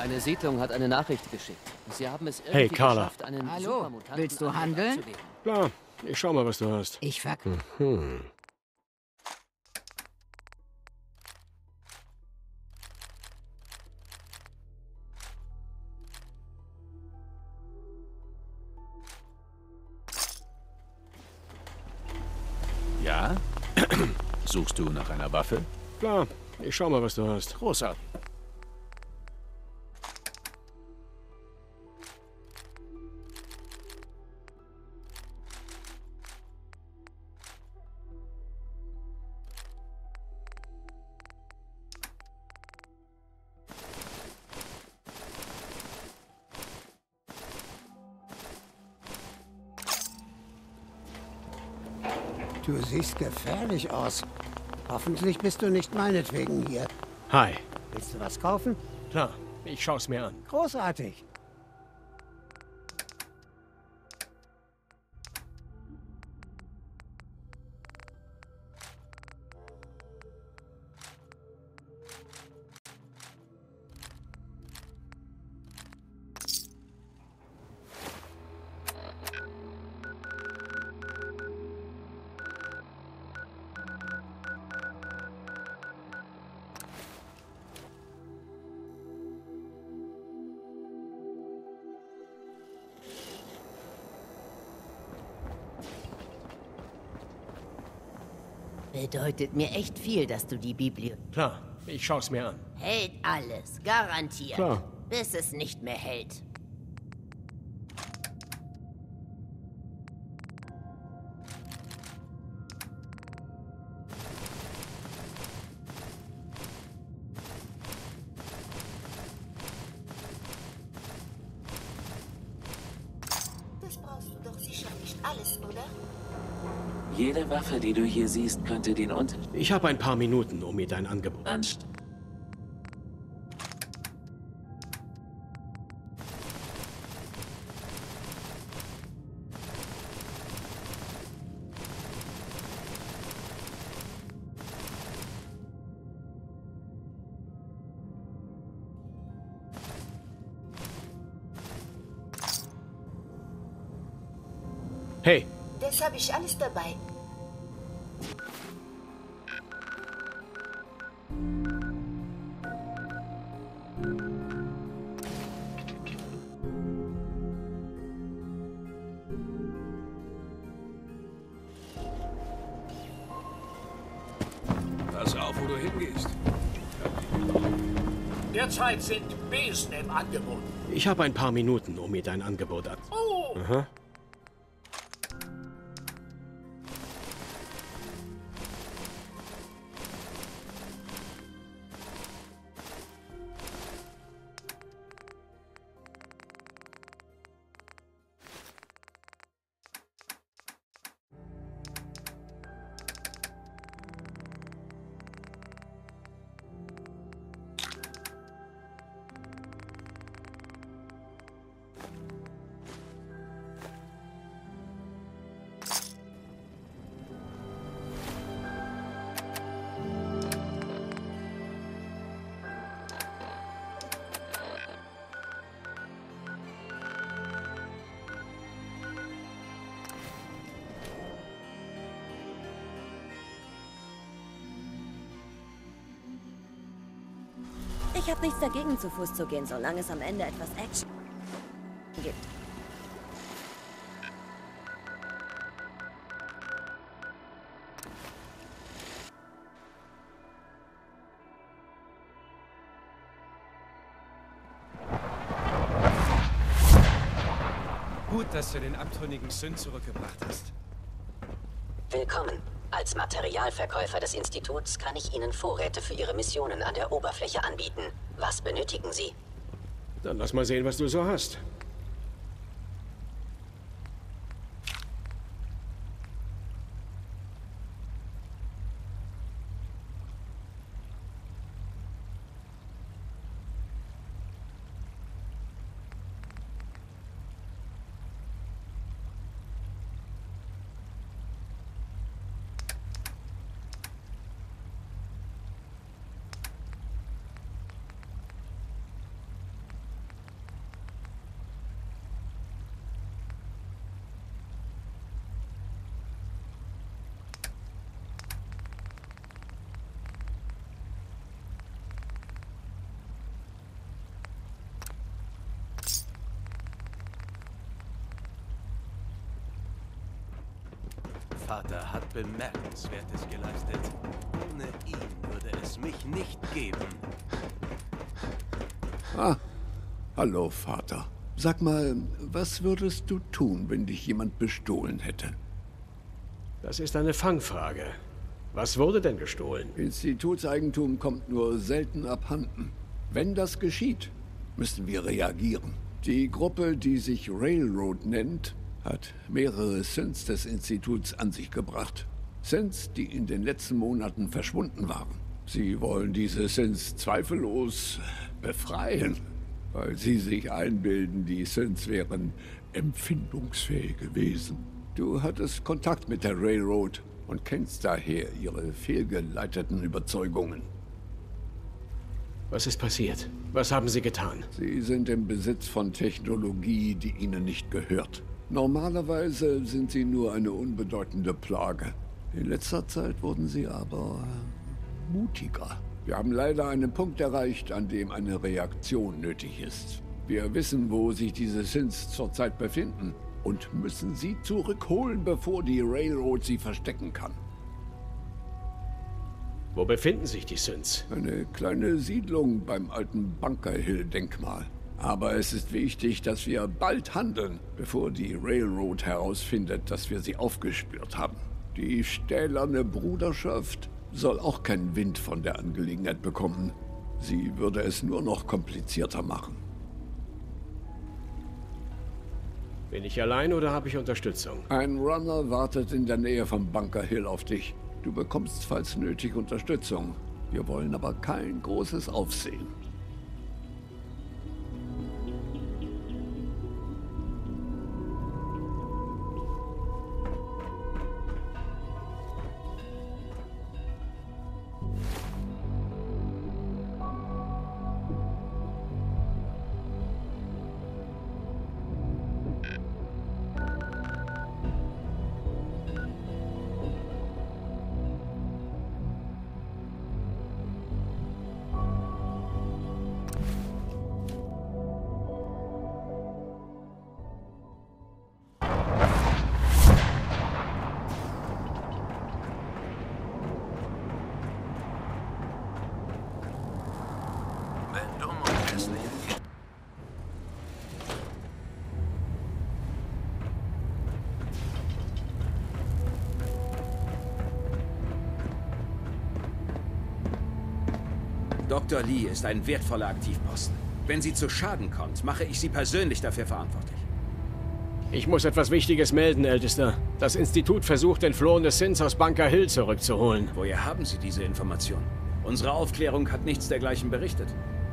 Eine Siedlung hat eine Nachricht geschickt. Sie haben es irgendwie Hey, Carla. geschafft, einen Hallo, Supermutanten willst du an Bord handeln? zu wählen. Klar, ich schau mal, was du hast. Ich verk... Hm. Ja? Suchst du nach einer Waffe? Klar, ich schau mal, was du hast. Großartig. Du siehst gefährlich aus. Hoffentlich bist du nicht meinetwegen hier. Hi. Willst du was kaufen? Klar, ich schau's mir an. Großartig. Bedeutet mir echt viel, dass du die Bibli... Klar, ich schau's mir an. Hält alles, garantiert. Klar. Bis es nicht mehr hält. Das brauchst du doch sicher nicht alles, oder? Jede Waffe, die du hier siehst, könnte den Unterschied Ich habe ein paar Minuten, um mir dein Angebot... anstellen. Hey, Das habe ich alles dabei. Pass auf, wo du hingehst. Derzeit sind Besen im Angebot. ich habe ein paar Minuten, um mir dein Angebot an... Oh, Aha. Ich habe nichts dagegen, zu Fuß zu gehen, solange es am Ende etwas Action gibt. Gut, dass du den abtrünnigen Syn zurückgebracht hast. Willkommen. Als Materialverkäufer des Instituts kann ich Ihnen Vorräte für Ihre Missionen an der Oberfläche anbieten. Was benötigen Sie? Dann lass mal sehen, was du so hast. Vater hat Bemerkenswertes geleistet. Ohne ihn würde es mich nicht geben. Ah, hallo Vater. Sag mal, was würdest du tun, wenn dich jemand bestohlen hätte? Das ist eine Fangfrage. Was wurde denn gestohlen? Institutseigentum kommt nur selten abhanden. Wenn das geschieht, müssen wir reagieren. Die Gruppe, die sich Railroad nennt, hat mehrere Synths des Instituts an sich gebracht. Synths, die in den letzten Monaten verschwunden waren. Sie wollen diese Synths zweifellos befreien, weil sie sich einbilden, die Synths wären empfindungsfähige Wesen. Du hattest Kontakt mit der Railroad und kennst daher ihre fehlgeleiteten Überzeugungen. Was ist passiert? Was haben Sie getan? Sie sind im Besitz von Technologie, die ihnen nicht gehört. Normalerweise sind sie nur eine unbedeutende Plage. In letzter Zeit wurden sie aber mutiger. Wir haben leider einen Punkt erreicht, an dem eine Reaktion nötig ist. Wir wissen, wo sich diese Synths zurzeit befinden und müssen sie zurückholen, bevor die Railroad sie verstecken kann. Wo befinden sich die Synths? Eine kleine Siedlung beim alten Bunker Hill-Denkmal. Aber es ist wichtig, dass wir bald handeln, bevor die Railroad herausfindet, dass wir sie aufgespürt haben. Die stählerne Bruderschaft soll auch keinen Wind von der Angelegenheit bekommen. Sie würde es nur noch komplizierter machen. Bin ich allein oder habe ich Unterstützung? Ein Runner wartet in der Nähe vom Bunker Hill auf dich. Du bekommst falls nötig Unterstützung. Wir wollen aber kein großes Aufsehen. Dr. Lee ist ein wertvoller Aktivposten. Wenn sie zu Schaden kommt, mache ich sie persönlich dafür verantwortlich. Ich muss etwas Wichtiges melden, Ältester. Das Institut versucht, entflohene Synths aus Bunker Hill zurückzuholen. Woher haben Sie diese Information? Unsere Aufklärung hat nichts dergleichen berichtet.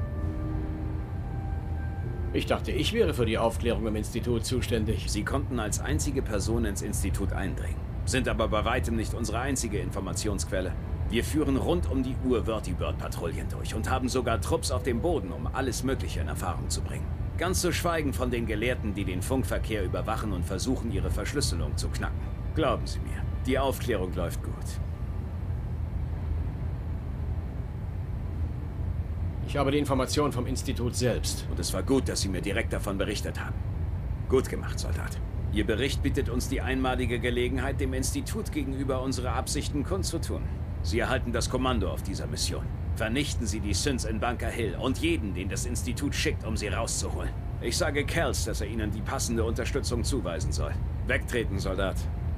Ich dachte, ich wäre für die Aufklärung im Institut zuständig. Sie konnten als einzige Person ins Institut eindringen, sind aber bei weitem nicht unsere einzige Informationsquelle. Wir führen rund um die Uhr Vertibird-Patrouillen durch und haben sogar Trupps auf dem Boden, um alles Mögliche in Erfahrung zu bringen. Ganz zu schweigen von den Gelehrten, die den Funkverkehr überwachen und versuchen, ihre Verschlüsselung zu knacken. Glauben Sie mir, die Aufklärung läuft gut. Ich habe die Information vom Institut selbst. Und es war gut, dass Sie mir direkt davon berichtet haben. Gut gemacht, Soldat. Ihr Bericht bietet uns die einmalige Gelegenheit, dem Institut gegenüber unsere Absichten kundzutun. Sie erhalten das Kommando auf dieser Mission. Vernichten Sie die Synths in Bunker Hill und jeden, den das Institut schickt, um sie rauszuholen. Ich sage Kells, dass er Ihnen die passende Unterstützung zuweisen soll. Wegtreten, Soldat.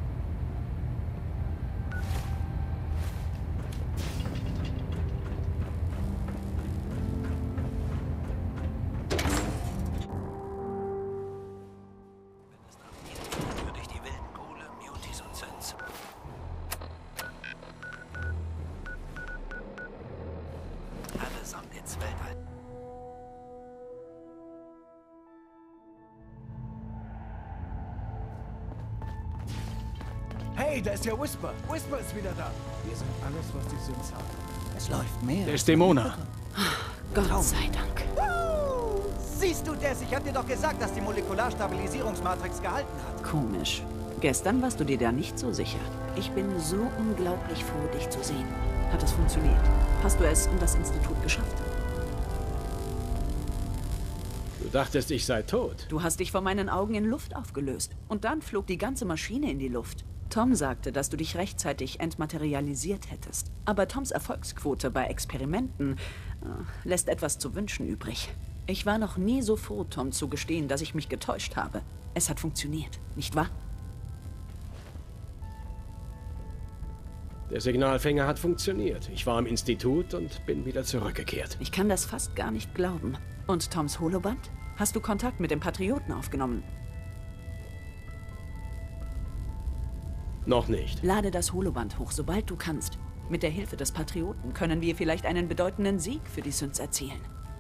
Hey, da ist ja Whisper. Whisper ist wieder da. Wir sind alles, was die Synths haben. Es läuft mehr. Desdemona. Gott sei Dank. Siehst du, Des, ich hab dir doch gesagt, dass die Molekularstabilisierungsmatrix gehalten hat. Komisch. Gestern warst du dir da nicht so sicher. Ich bin so unglaublich froh, dich zu sehen. Hat es funktioniert? Hast du es in das Institut geschafft? Du dachtest, ich sei tot. Du hast dich vor meinen Augen in Luft aufgelöst. Und dann flog die ganze Maschine in die Luft. Tom sagte, dass du dich rechtzeitig entmaterialisiert hättest. Aber Toms Erfolgsquote bei Experimenten lässt etwas zu wünschen übrig. Ich war noch nie so froh, Tom zu gestehen, dass ich mich getäuscht habe. Es hat funktioniert, nicht wahr? Der Signalfänger hat funktioniert. Ich war im Institut und bin wieder zurückgekehrt. Ich kann das fast gar nicht glauben. Und Toms Holoband? Hast du Kontakt mit dem Patrioten aufgenommen? Noch nicht. Lade das Holoband hoch, sobald du kannst. Mit der Hilfe des Patrioten können wir vielleicht einen bedeutenden Sieg für die Synths erzielen.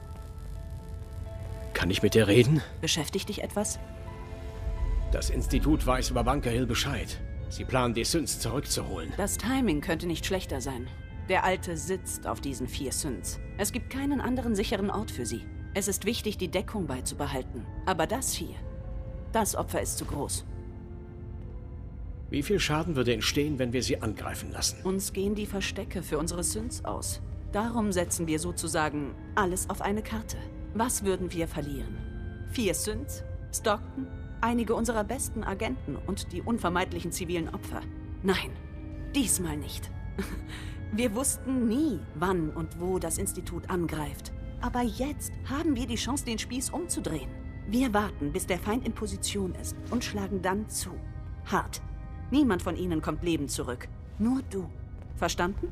Kann ich mit dir reden? Beschäftigt dich etwas? Das Institut weiß über Bunker Hill Bescheid. Sie planen, die Synths zurückzuholen. Das Timing könnte nicht schlechter sein. Der Alte sitzt auf diesen 4 Synths. Es gibt keinen anderen sicheren Ort für sie. Es ist wichtig, die Deckung beizubehalten. Aber das hier, das Opfer ist zu groß. Wie viel Schaden würde entstehen, wenn wir sie angreifen lassen? Uns gehen die Verstecke für unsere Synths aus. Darum setzen wir sozusagen alles auf eine Karte. Was würden wir verlieren? 4 Synths? Stockton? Einige unserer besten Agenten und die unvermeidlichen zivilen Opfer? Nein, diesmal nicht. Wir wussten nie, wann und wo das Institut angreift. Aber jetzt haben wir die Chance, den Spieß umzudrehen. Wir warten, bis der Feind in Position ist und schlagen dann zu. Hart. Niemand von ihnen kommt lebend zurück. Nur du. Verstanden?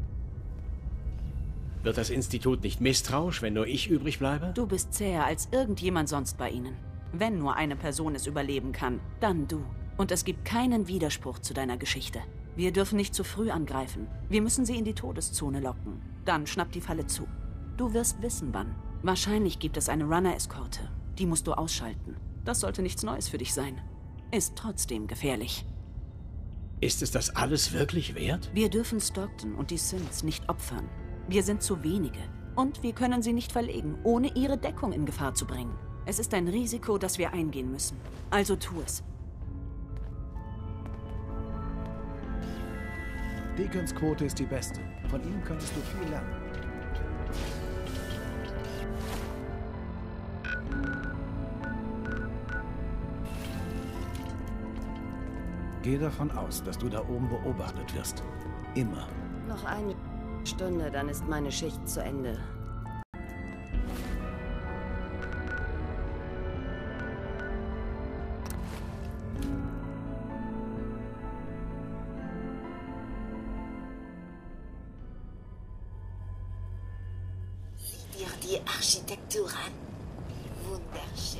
Wird das Institut nicht misstrauisch, wenn nur ich übrig bleibe? Du bist zäher als irgendjemand sonst bei ihnen. Wenn nur eine Person es überleben kann, dann du. Und es gibt keinen Widerspruch zu deiner Geschichte. Wir dürfen nicht zu früh angreifen. Wir müssen sie in die Todeszone locken. Dann schnappt die Falle zu. Du wirst wissen, wann. Wahrscheinlich gibt es eine Runner-Eskorte. Die musst du ausschalten. Das sollte nichts Neues für dich sein. Ist trotzdem gefährlich. Ist es das alles wirklich wert? Wir dürfen Stockton und die Synths nicht opfern. Wir sind zu wenige. Und wir können sie nicht verlegen, ohne ihre Deckung in Gefahr zu bringen. Es ist ein Risiko, das wir eingehen müssen. Also tu es. Deacons Quote ist die beste. Von ihm könntest du viel lernen. Geh davon aus, dass du da oben beobachtet wirst. Immer. Noch eine Stunde, dann ist meine Schicht zu Ende. Sieh dir die Architektur an. Wunderschön.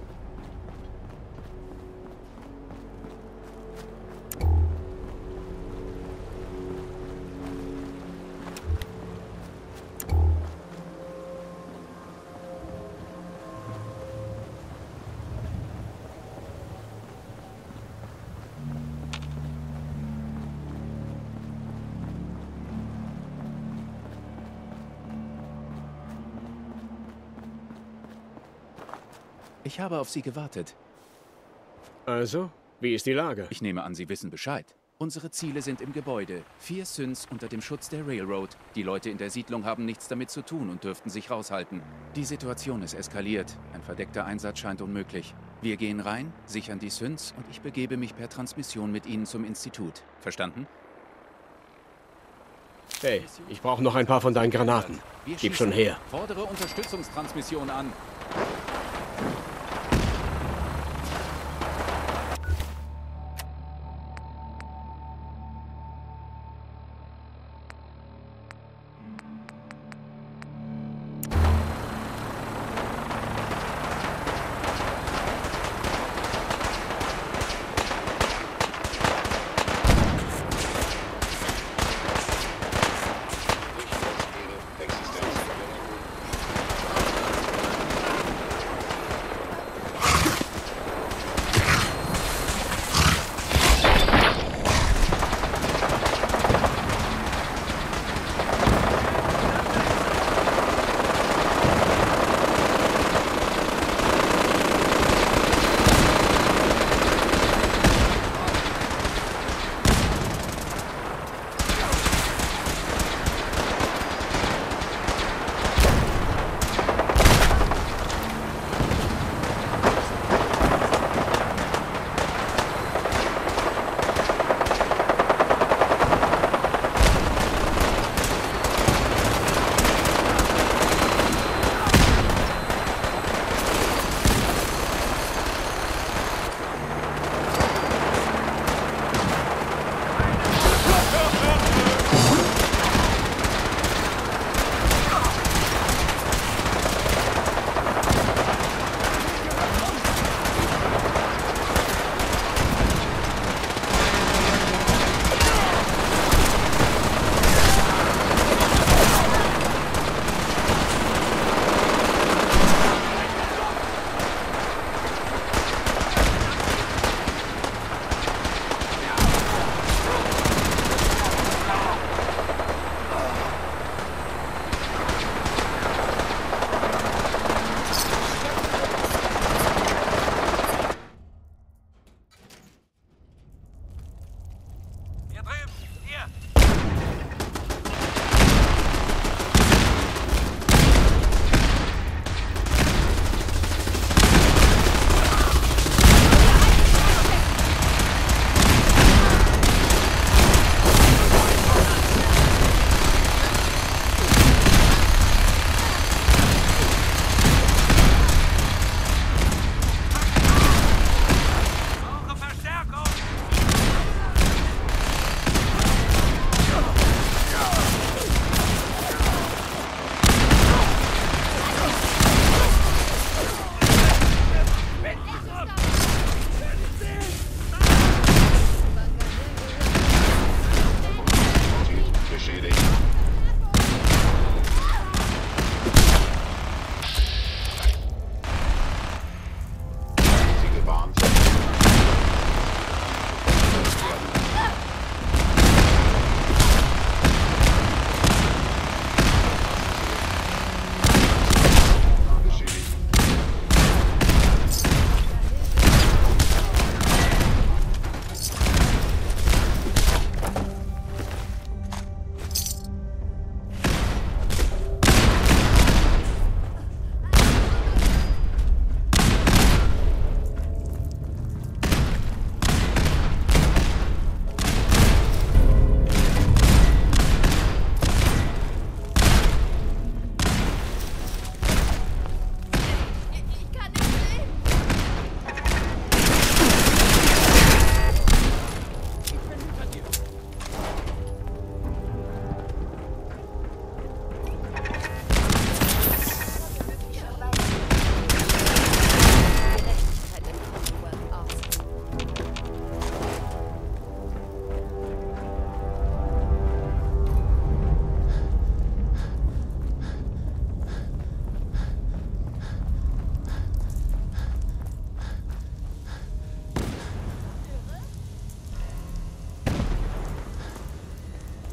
Ich habe auf Sie gewartet. Also, wie ist die Lage? Ich nehme an, Sie wissen Bescheid. Unsere Ziele sind im Gebäude. 4 Synths unter dem Schutz der Railroad. Die Leute in der Siedlung haben nichts damit zu tun und dürften sich raushalten. Die Situation ist eskaliert. Ein verdeckter Einsatz scheint unmöglich. Wir gehen rein, sichern die Synths und ich begebe mich per Transmission mit Ihnen zum Institut. Verstanden? Hey, ich brauche noch ein paar von deinen Granaten. Gib schon her. Fordere Unterstützungstransmission an.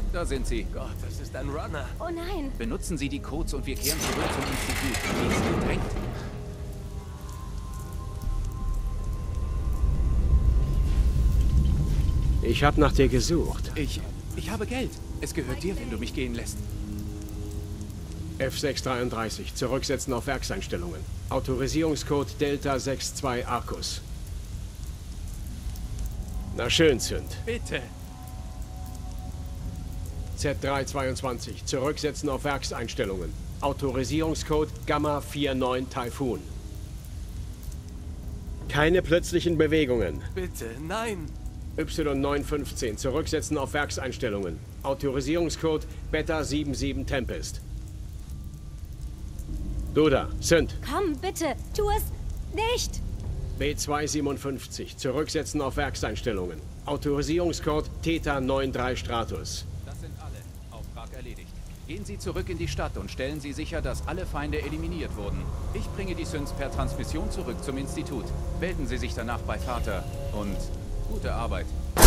Da sind sie. Gott, das ist ein Runner. Oh nein. Benutzen Sie die Codes und wir kehren zurück zum Institut. Wie es drängt. Ich habe nach dir gesucht. Ich habe Geld. Es gehört dir, wenn du mich gehen lässt. F633. Zurücksetzen auf Werkseinstellungen. Autorisierungscode Delta 62 Arcus. Na schön, Sünd. Bitte. Z322. Zurücksetzen auf Werkseinstellungen. Autorisierungscode Gamma 49 Typhoon. Keine plötzlichen Bewegungen. Bitte, nein. Y915. Zurücksetzen auf Werkseinstellungen. Autorisierungscode Beta 77 Tempest. Du da, Sünd. Komm, bitte, tu es nicht. B257. Zurücksetzen auf Werkseinstellungen. Autorisierungscode Theta 93 Stratus. Das sind alle. Auftrag erledigt. Gehen Sie zurück in die Stadt und stellen Sie sicher, dass alle Feinde eliminiert wurden. Ich bringe die Synths per Transmission zurück zum Institut. Melden Sie sich danach bei Vater und gute Arbeit.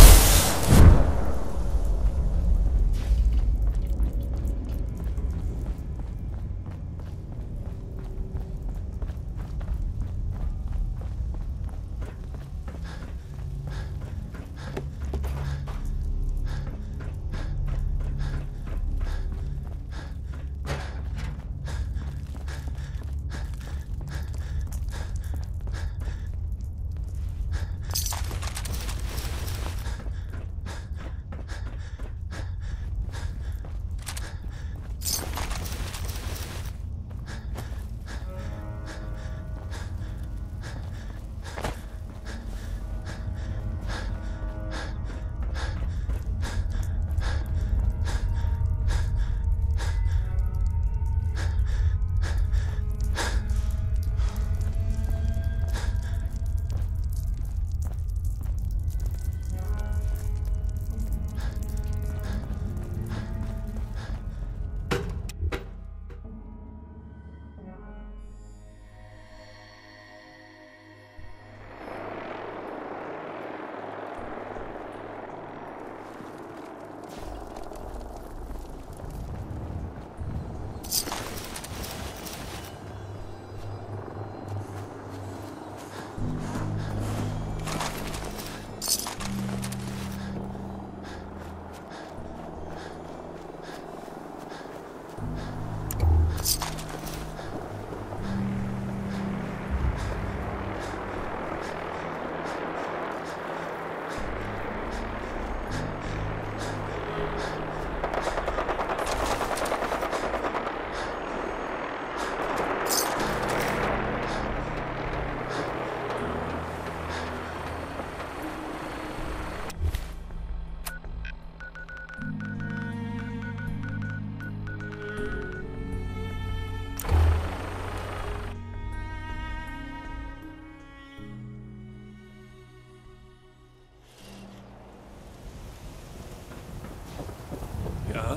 Ja?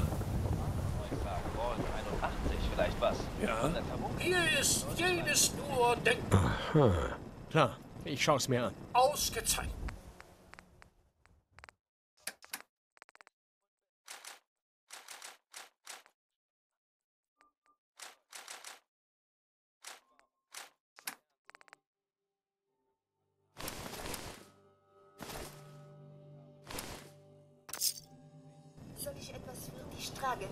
81, vielleicht was? Ja? Hier ist jedes nur denkbar. Aha. Klar, ich schaue es mir an. Ausgezeichnet. Soll ich etwas für dich tragen?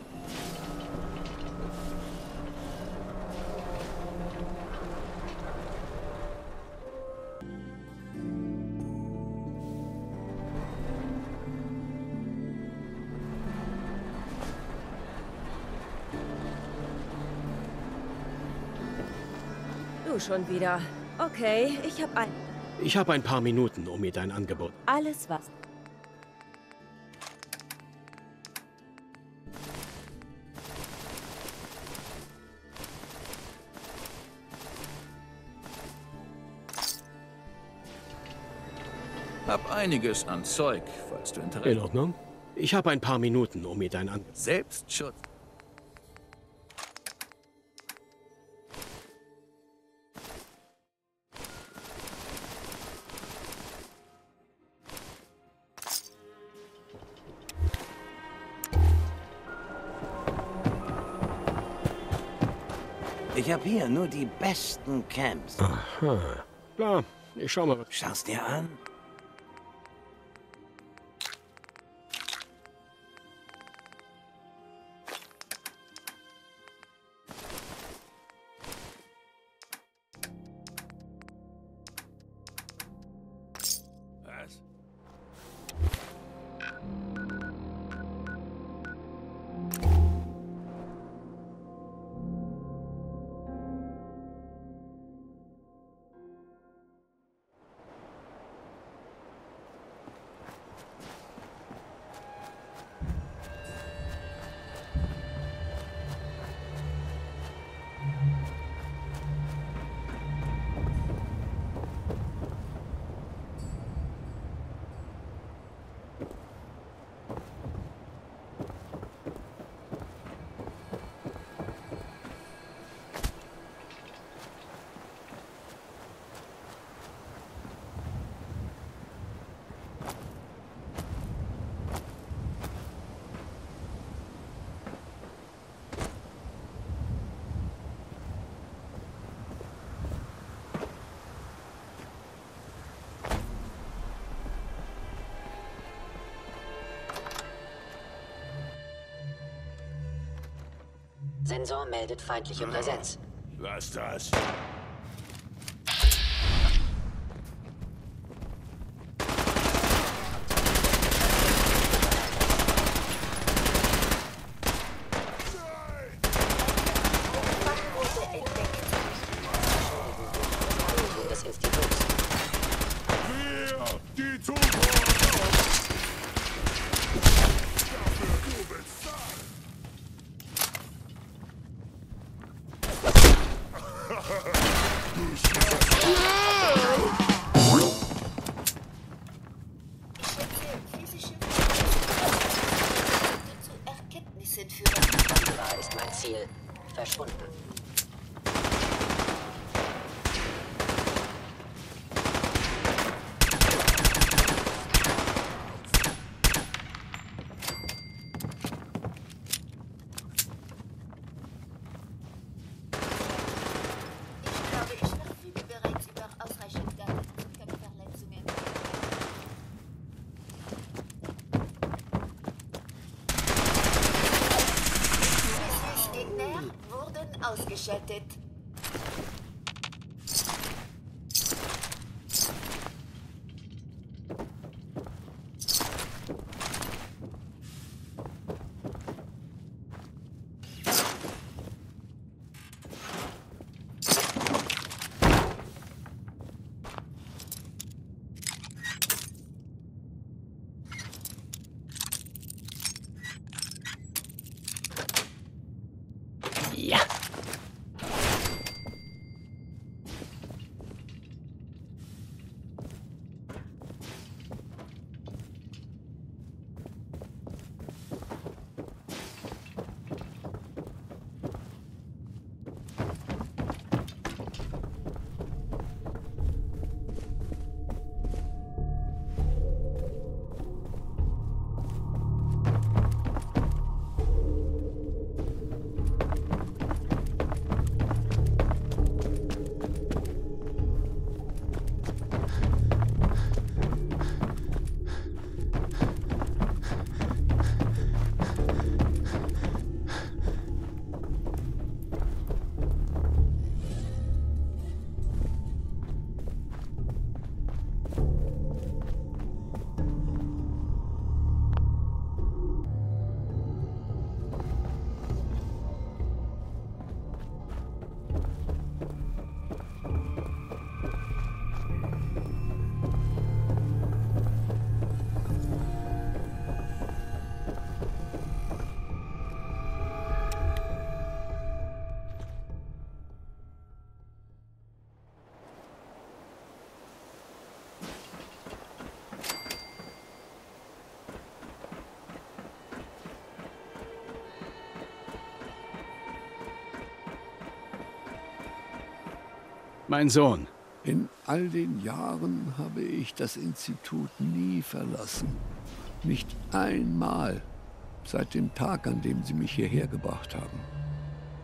Du schon wieder. Okay, Ich habe ein paar Minuten, um mir dein Angebot. alles was. Hab einiges an Zeug, falls du Interesse In Ordnung. Ich habe ein paar Minuten, um mir dein Angebot. Selbstschutz. Ich habe hier nur die besten Camps. Aha. Klar, ich schau mal. Schau's dir an. Was? Sensor meldet feindliche Präsenz. Was das? Des Instituts. Die Da ist mein Ziel. Verschwunden. Ich glaube, ich verfüge bereits über ausreichend Daten zu Köpfverletzungen. Gegner wurden ausgeschaltet. Ja. Mein Sohn. In all den Jahren habe ich das Institut nie verlassen. Nicht einmal seit dem Tag, an dem Sie mich hierher gebracht haben.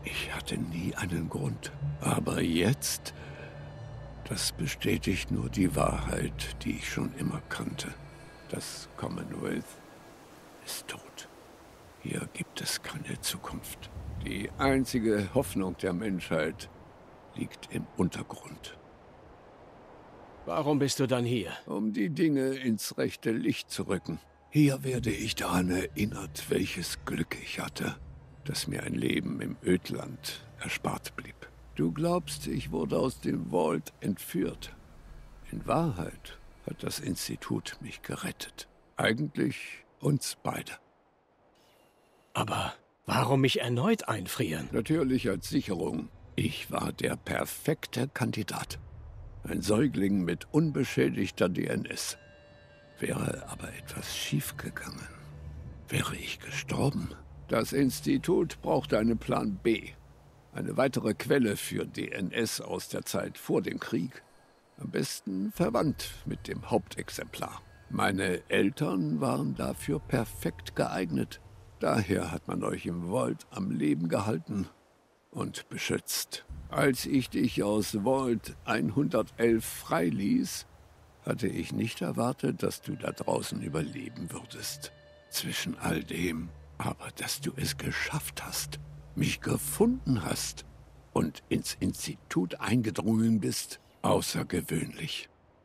Ich hatte nie einen Grund. Aber jetzt, das bestätigt nur die Wahrheit, die ich schon immer kannte. Das Commonwealth ist tot. Hier gibt es keine Zukunft. Die einzige Hoffnung der Menschheit liegt im Untergrund. Warum bist du dann hier? Um die Dinge ins rechte Licht zu rücken. Hier werde ich daran erinnert, welches Glück ich hatte, dass mir ein Leben im Ödland erspart blieb. Du glaubst, ich wurde aus dem Vault entführt. In Wahrheit hat das Institut mich gerettet. Eigentlich uns beide. Aber warum mich erneut einfrieren? Natürlich als Sicherung. Ich war der perfekte Kandidat. Ein Säugling mit unbeschädigter DNS. Wäre aber etwas schiefgegangen, wäre ich gestorben. Das Institut brauchte einen Plan B. Eine weitere Quelle für DNS aus der Zeit vor dem Krieg. Am besten verwandt mit dem Hauptexemplar. Meine Eltern waren dafür perfekt geeignet. Daher hat man euch im Vault am Leben gehalten und beschützt. Als ich dich aus Vault 111 freiließ, hatte ich nicht erwartet, dass du da draußen überleben würdest. Zwischen all dem, aber dass du es geschafft hast, mich gefunden hast und ins Institut eingedrungen bist, außergewöhnlich.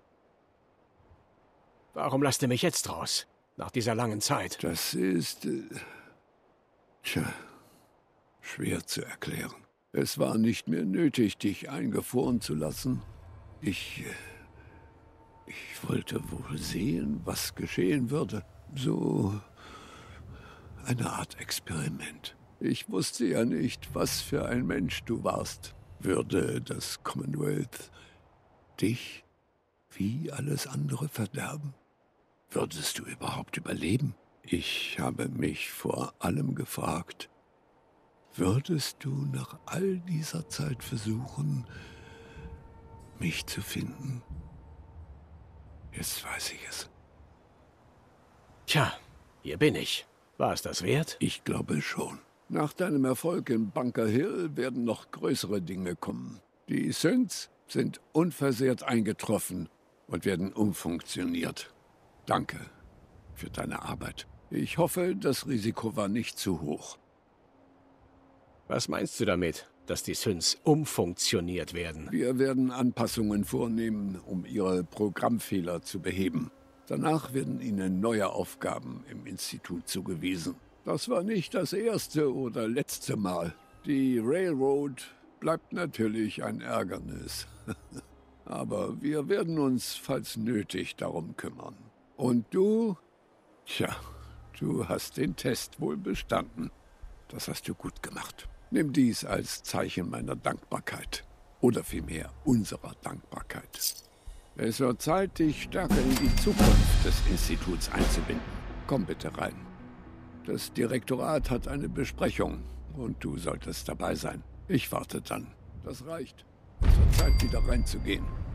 Warum lasst ihr mich jetzt raus, nach dieser langen Zeit? Das ist, schwer zu erklären. Es war nicht mehr nötig, dich eingefroren zu lassen. Ich wollte wohl sehen, was geschehen würde. So eine Art Experiment. Ich wusste ja nicht, was für ein Mensch du warst. Würde das Commonwealth dich wie alles andere verderben? Würdest du überhaupt überleben? Ich habe mich vor allem gefragt, würdest du nach all dieser Zeit versuchen, mich zu finden? Jetzt weiß ich es. Tja, hier bin ich. War es das wert? Ich glaube schon. Nach deinem Erfolg in Bunker Hill werden noch größere Dinge kommen. Die Synths sind unversehrt eingetroffen und werden umfunktioniert. Danke für deine Arbeit. Ich hoffe, das Risiko war nicht zu hoch. Was meinst du damit, dass die Synths umfunktioniert werden? Wir werden Anpassungen vornehmen, um ihre Programmfehler zu beheben. Danach werden ihnen neue Aufgaben im Institut zugewiesen. Das war nicht das erste oder letzte Mal. Die Railroad bleibt natürlich ein Ärgernis. Aber wir werden uns, falls nötig, darum kümmern. Und du? Tja, du hast den Test wohl bestanden. Das hast du gut gemacht. Nimm dies als Zeichen meiner Dankbarkeit. Oder vielmehr unserer Dankbarkeit. Es wird Zeit, dich stärker in die Zukunft des Instituts einzubinden. Komm bitte rein. Das Direktorat hat eine Besprechung und du solltest dabei sein. Ich warte dann. Das reicht. Es wird Zeit, wieder reinzugehen.